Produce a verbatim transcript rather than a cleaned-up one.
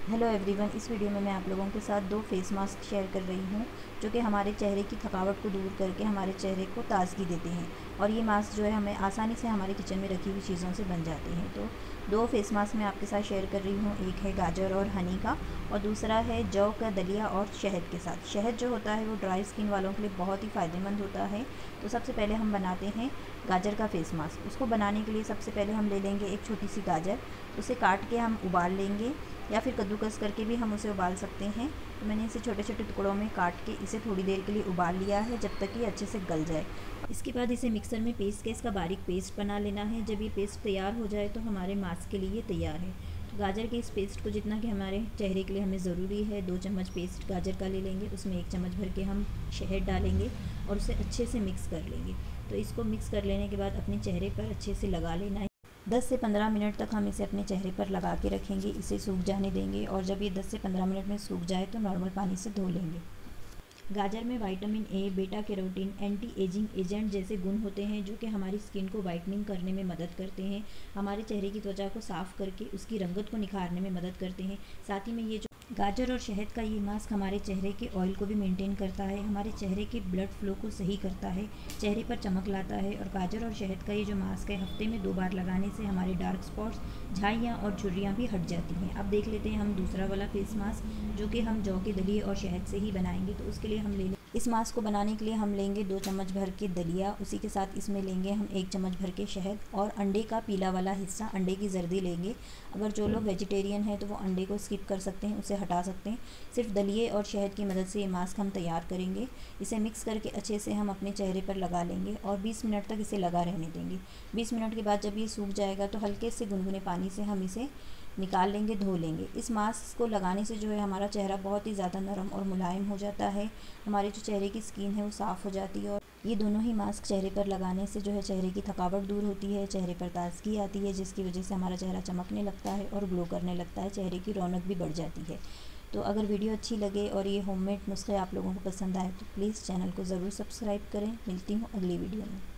Hello everyone, इस video में मैं आप लोगों के साथ दो फेस मास्क शेयर कर रही हूँ जो कि हमारे चेहरे की थकावट को दूर करके हमारे चेहरे को ताजगी देते हैं। और ये मास्क जो है हमें आसानी से हमारे किचन में रखी हुई चीज़ों से बन जाते हैं। तो दो फेस मास्क मैं आपके साथ शेयर कर रही हूँ। एक है गाजर और हनी का और दूसरा है जौ का दलिया और शहद के साथ। शहद जो होता है वो ड्राई स्किन वालों के लिए बहुत ही फ़ायदेमंद होता है। तो सबसे पहले हम बनाते हैं गाजर का फेस मास्क। उसको बनाने के लिए सबसे पहले हम ले लेंगे एक छोटी सी गाजर, उसे काट के हम उबाल लेंगे या फिर कद्दूकस करके भी हम उसे उबाल सकते हैं। तो मैंने इसे छोटे छोटे टुकड़ों में काट के इसे थोड़ी देर के लिए उबाल लिया है जब तक ये अच्छे से गल जाए। इसके बाद इसे मिक्सर में पीस के इसका बारीक पेस्ट बना लेना है। जब ये पेस्ट तैयार हो जाए तो हमारे मास्क के लिए तैयार है। तो गाजर के इस पेस्ट को जितना कि हमारे चेहरे के लिए हमें ज़रूरी है, दो चम्मच पेस्ट गाजर का ले लेंगे, उसमें एक चम्मच भर के हम शहद डालेंगे और उसे अच्छे से मिक्स कर लेंगे। तो इसको मिक्स कर लेने के बाद अपने चेहरे पर अच्छे से लगा लेना है। दस से पंद्रह मिनट तक हम इसे अपने चेहरे पर लगा के रखेंगे, इसे सूख जाने देंगे और जब ये दस से पंद्रह मिनट में सूख जाए तो नॉर्मल पानी से धो लेंगे। गाजर में vitamin A, beta carotene, anti ageing agent जैसे गुण होते हैं जो कि हमारी स्किन को वाइटनिंग करने में मदद करते हैं, हमारे चेहरे की त्वचा को साफ़ करके उसकी रंगत को निखारने में मदद करते हैं। साथ ही में ये जो गाजर और शहद का ये मास्क हमारे चेहरे के ऑयल को भी मेंटेन करता है, हमारे चेहरे के ब्लड फ्लो को सही करता है, चेहरे पर चमक लाता है। और गाजर और शहद का ये जो मास्क है हफ्ते में दो बार लगाने से हमारे डार्क स्पॉट्स, झाइयाँ और झुर्रियाँ भी हट जाती हैं। अब देख लेते हैं हम दूसरा वाला फेस मास्क जो कि हम जौ के दलिए और शहद से ही बनाएंगे। तो उसके लिए हम ले इस मास्क को बनाने के लिए हम लेंगे दो चम्मच भर के दलिया, उसी के साथ इसमें लेंगे हम एक चम्मच भर के शहद और अंडे का पीला वाला हिस्सा, अंडे की जर्दी लेंगे। अगर जो लोग वेजिटेरियन हैं तो वो अंडे को स्किप कर सकते हैं, उसे हटा सकते हैं। सिर्फ दलिए और शहद की मदद से ये मास्क हम तैयार करेंगे। इसे मिक्स करके अच्छे से हम अपने चेहरे पर लगा लेंगे और बीस मिनट तक इसे लगा रहने देंगे। बीस मिनट के बाद जब ये सूख जाएगा तो हल्के से गुनगुने पानी से हम इसे निकाल लेंगे, धो लेंगे। इस मास्क को लगाने से जो है हमारा चेहरा बहुत ही ज़्यादा नरम और मुलायम हो जाता है, हमारे जो चेहरे की स्किन है वो साफ़ हो जाती है। और ये दोनों ही मास्क चेहरे पर लगाने से जो है चेहरे की थकावट दूर होती है, चेहरे पर ताजगी आती है, जिसकी वजह से हमारा चेहरा चमकने लगता है और ग्लो करने लगता है, चेहरे की रौनक भी बढ़ जाती है। तो अगर वीडियो अच्छी लगे और ये होममेड नुस्खे आप लोगों को पसंद आए तो प्लीज़ चैनल को ज़रूर सब्सक्राइब करें। मिलती हूँ अगली वीडियो में।